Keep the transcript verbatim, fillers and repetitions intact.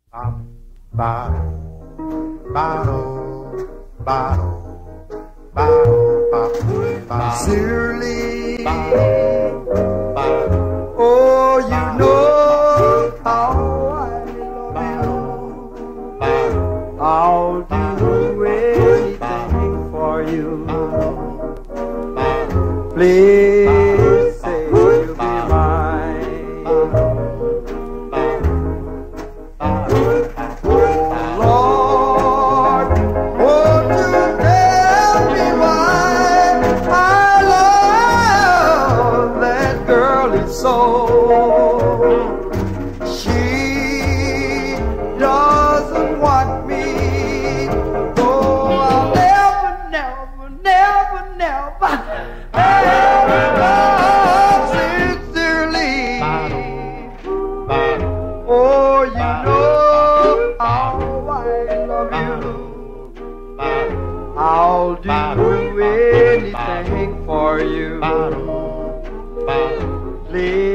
Sincerely, oh, you know how I love you. I'll do anything for you. Please say you'll be mine. Oh Lord, won't you tell me why I love that girl is so? She doesn't want me, though I'll never, never, never, never. Sincerely, oh, you know how I love you. I'll do anything for you. Please.